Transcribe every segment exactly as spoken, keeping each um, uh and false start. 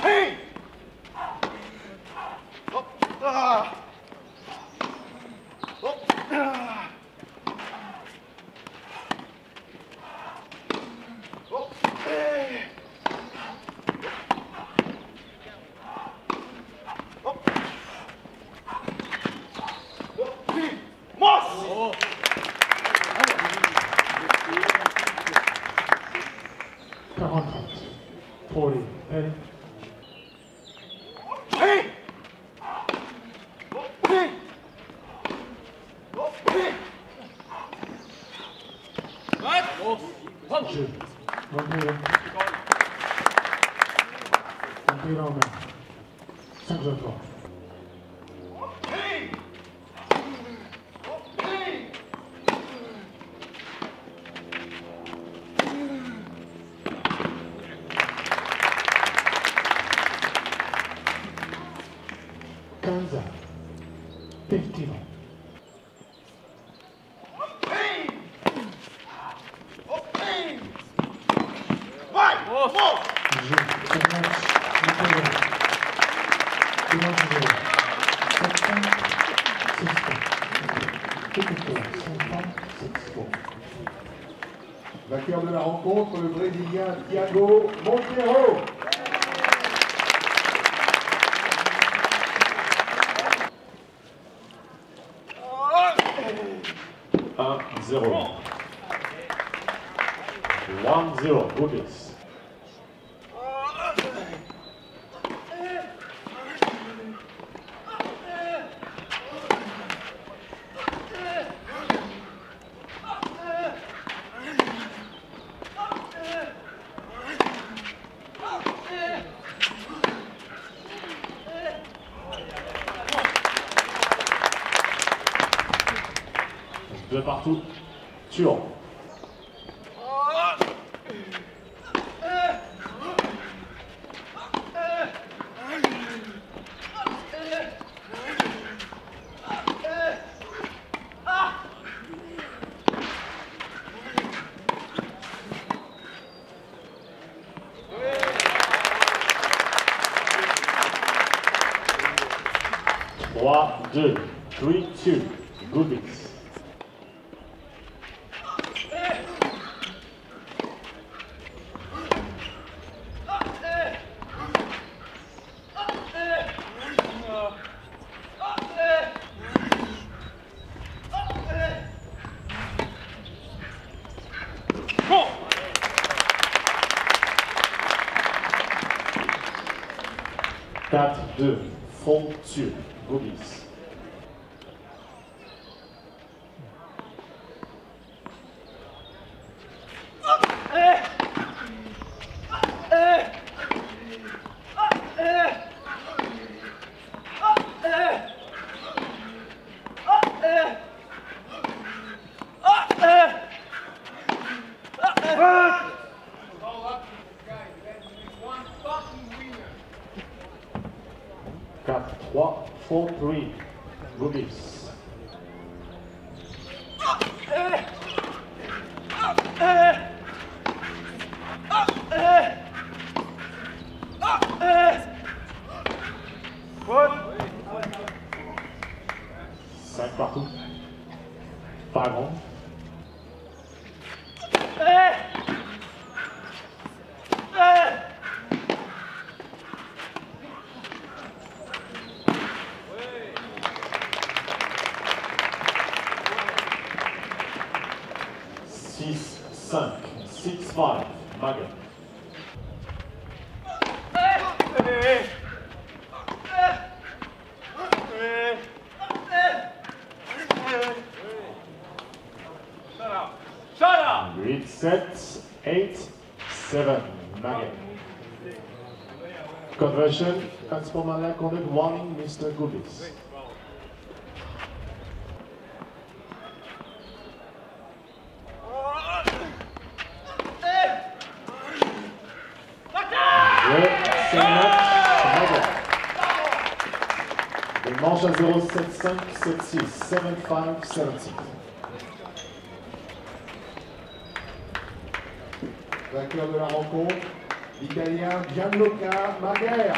Hey! Hop! Ah! Hop! Ah! Hop! Hey! Hop! Hop! Moss! Oh. quarante, forty, ready? Hey! Hey! Hey! What? Jeu. Vampire. Vampire en main. cinq à trois. Hey! Hey! quinze, fifteen. Hey! Hey! Ouais! Bon! Jeu. Sept matchs. Vampire. Dimanche zéro. sept cinq, six quatre. Victoire. cinq cinq, six quatre. Vainqueur de la rencontre, le Brésilien Thiago Monteiro. un zéro. one zero. Goodies. Deux partout. Tuant. trois deux. three two. Goodies. quatre deux. Fonctueux. Goodies. quatre trois. four three. Goodies. cinq partout. five home. six cinq. six five. Magan. Read set. eight seven. Magan. Conversion. Transformer recorded. Warning, Mister Goodies. Manche à zéro sept cinq sept six. seven five seven six. Vainqueur de la rencontre, l'Italien Gianluca Marguerre.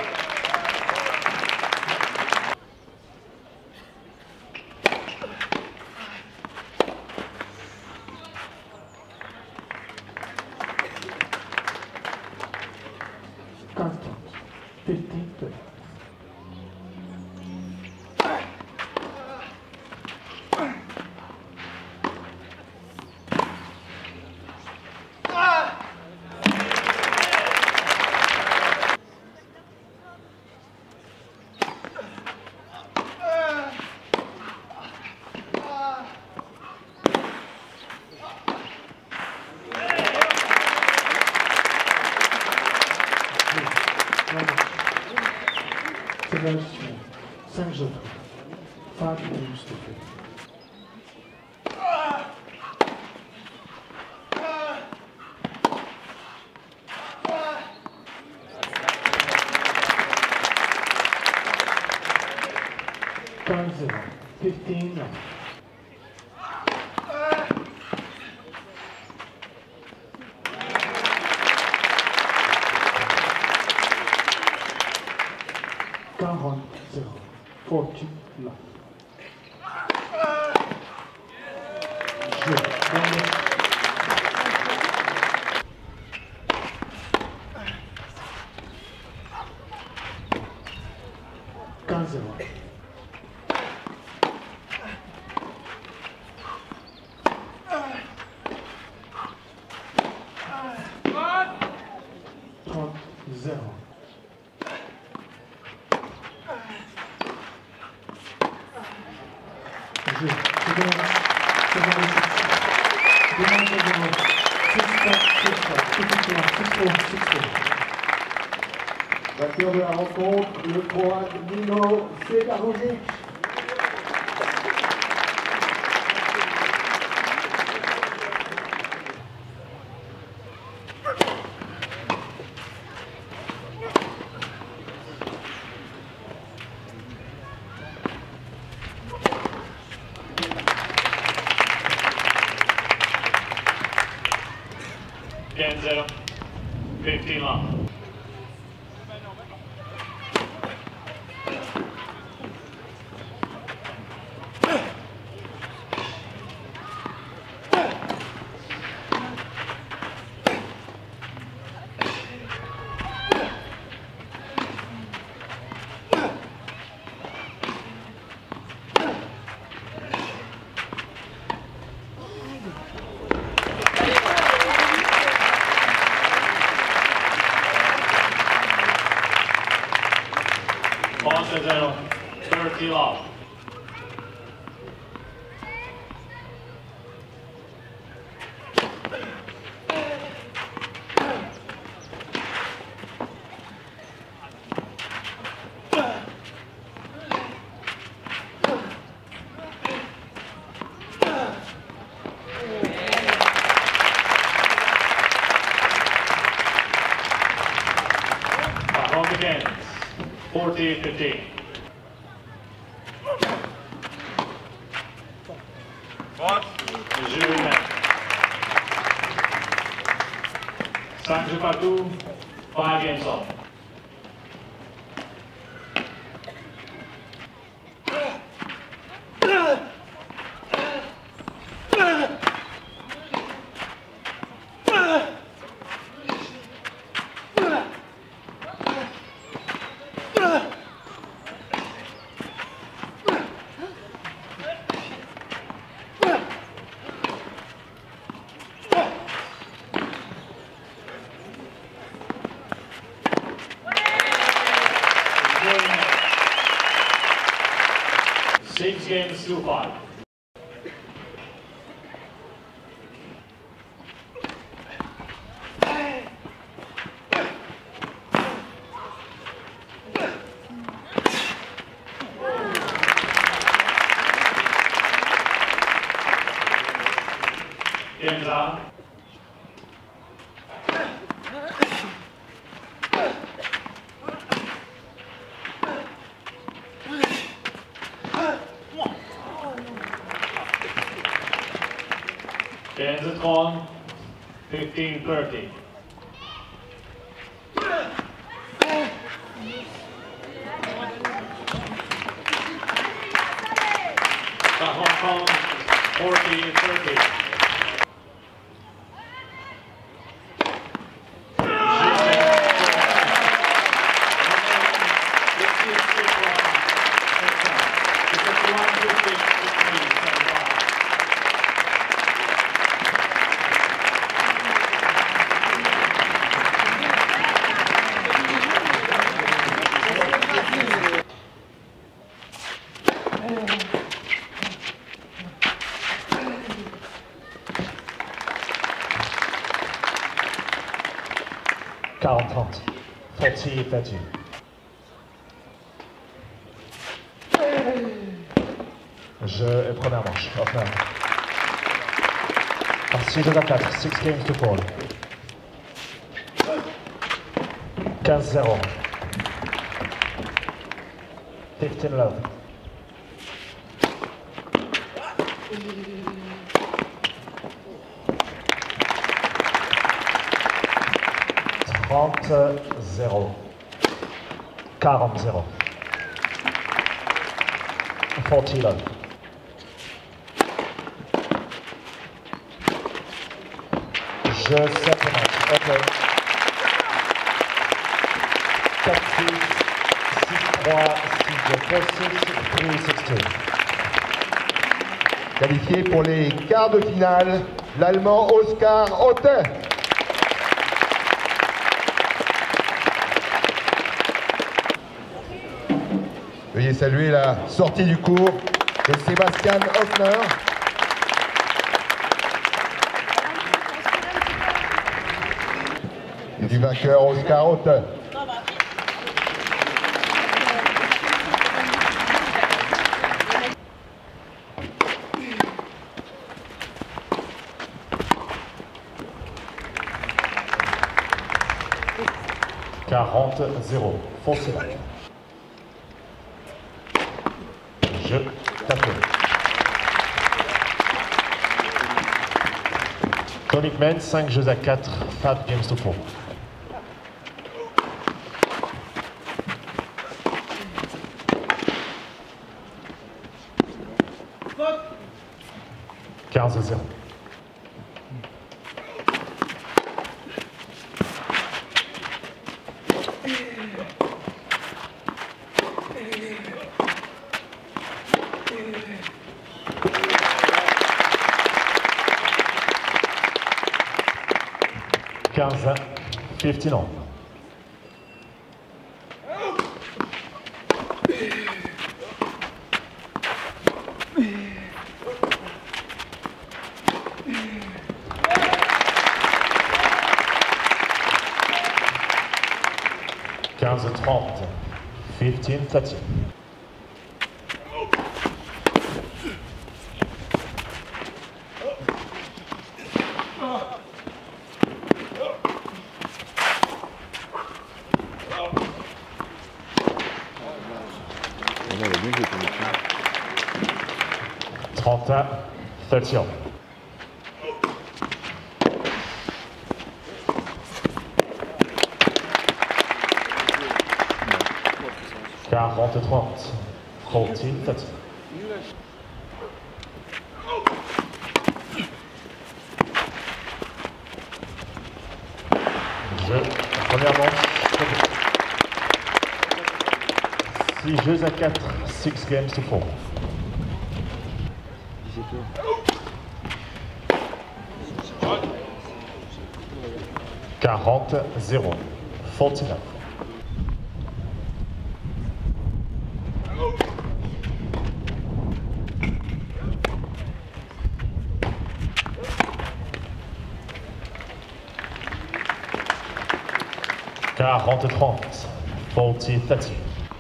Constant. fifteen thirty. Sébastien, cinq jeux. Five games to play. Time zero. Fifteen left. quarante zéro. Forty left. Jeu. quinze zéro. trente zéro. Jeu. Seconde. Seconde. Demande de demande. six quatre, six quatre. Petit point. six four, six four. Vainqueur de la rencontre, le Croate Nino Sedarovic. ten zero. fifteen left. onze zero. thirty left. Round begins. forty fifteen. What? Jeu humain. cinq jeux partout, five games off. Six games to five. Games on. Games at on. fifteen thirty. Hong forty thirty. quarante trente. forty thirty. Je et première manche. Opener. Par six jeux à quatre. six games to fall. quinze zéro. fifteen love. trente zéro. quarante zéro. forty love. Je sept le match. Ok. quatre six, six trois, six deux, four six, three six two. Qualifié pour les quarts de finale, l'Allemand Oskar Otte. Veuillez saluer la sortie du cours de Sebastian Hoffner. Et du vainqueur Oskar Otte. quarante zéro. Foncez là. Je t'appelle. Tonic Men, cinq jeux à quatre, five games to four. quinze zéro. quinze, fifteen on. quinze trente, fifteen thirty. trente à thirty on. quarante trente, fourteen thirty. Jeu, première manche. six jeux à quatre, six games to four. quarante zéro. forty-nine. quarante trente. forty thirty.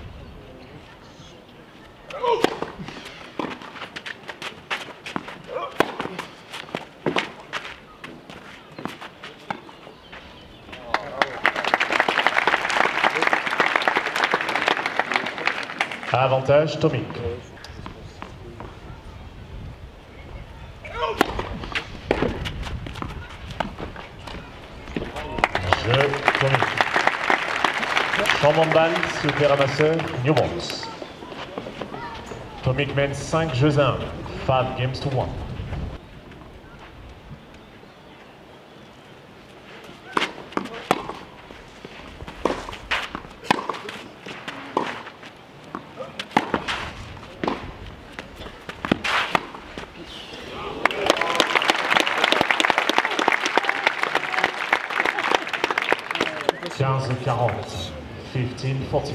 Avantage Tomic. Jeu Tomic. Changement de balle, super ramasseur, New Balls. Tomic mène cinq jeux à un. five games to one. quinze quarante, fifteen forty.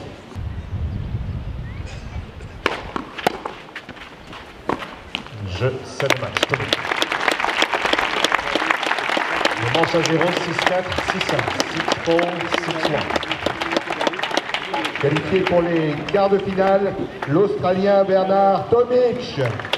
Jeu, sept matchs, commun. Le manche à zéro, six quatre, six cinq, six four, six one. Qualifié pour les quarts de finale, l'Australien Bernard Tomic.